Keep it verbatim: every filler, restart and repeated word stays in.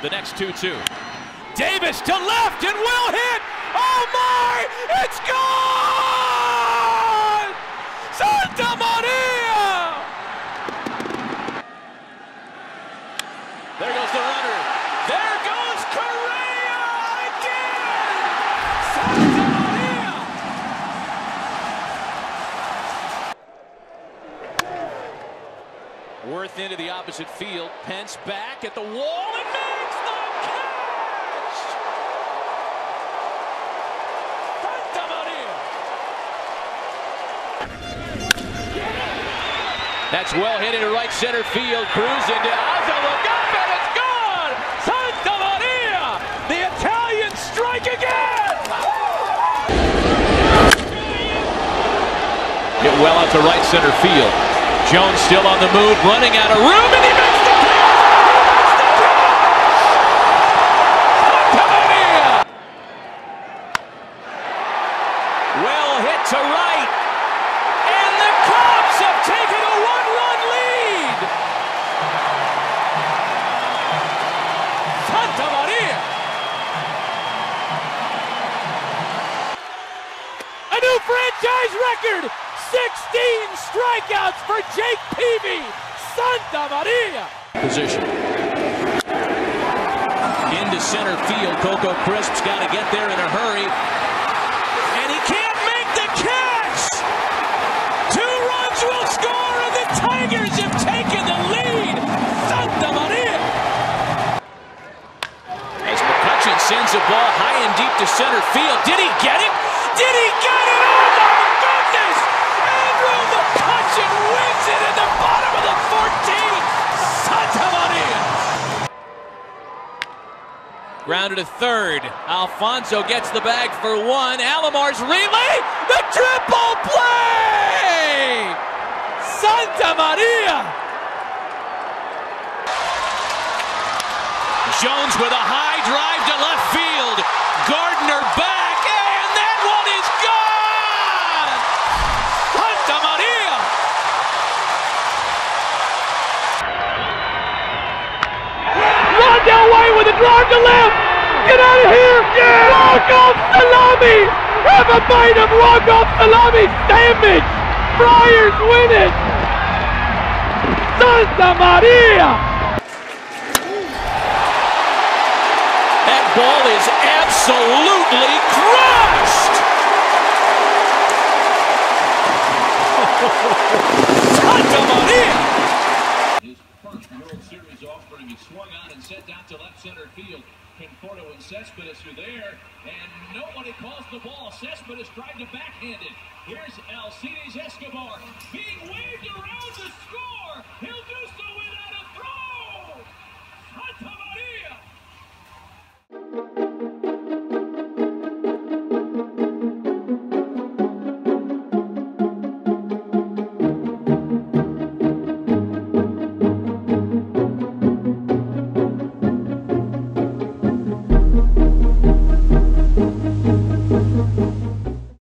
the next two two. Davis to left and will hit. Oh my! It's gone! Santa Maria! There goes the runner. There goes Correa again! Santa Maria! Worth into the opposite field. Pence back at the wall and makes the catch! Santa Maria! That's well hit into right center field. Cruz into Ozzo. Look up and it's gone! Santa Maria! The Italians strike again! Hit well out to right center field. Jones still on the move, running out of room, and he makes the catch! Santa Maria! Well hit to right, and the Cubs have taken a one-run lead! Santa Maria! A new franchise record! sixteen strikeouts for Jake Peavy. Santa Maria. Position. Into center field. Coco Crisp's got to get there in a hurry. And he can't make the catch. Two runs will score, and the Tigers have taken the lead. Santa Maria. As McCutchen sends a ball high and deep to center field. Did he get it? Did he get it? Oh my goodness! McCutchen wins it in the bottom of the fourteenth. Santa Maria. Grounded to third. Alfonso gets the bag for one. Alomar's relay. The triple play. Santa Maria. Jones with a high drive to left field. Gardner back, and that one is gone. Santa Maria. Rondell White with a drive to left. Get out of here. Yeah. Walk-off salami. Have a bite of walk-off salami sandwich. Friars win it. Santa Maria. That ball is absolutely crushed. Santa Maria. His first World Series offering, he swung on and sent down to left center field. Conforto and Cespedes are there, and nobody calls the ball. Cespedes tried to backhand it. Here's Alcides Escobar being waved around to score. He'll do